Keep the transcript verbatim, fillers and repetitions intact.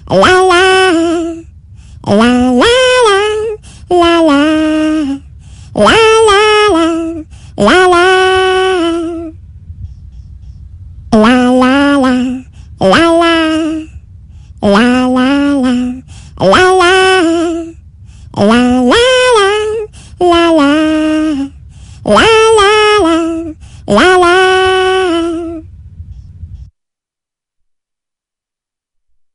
la la, la la la, la la, la la la, la la, la la la, la la, la la la, la la, la la la, la la, la la la, la la.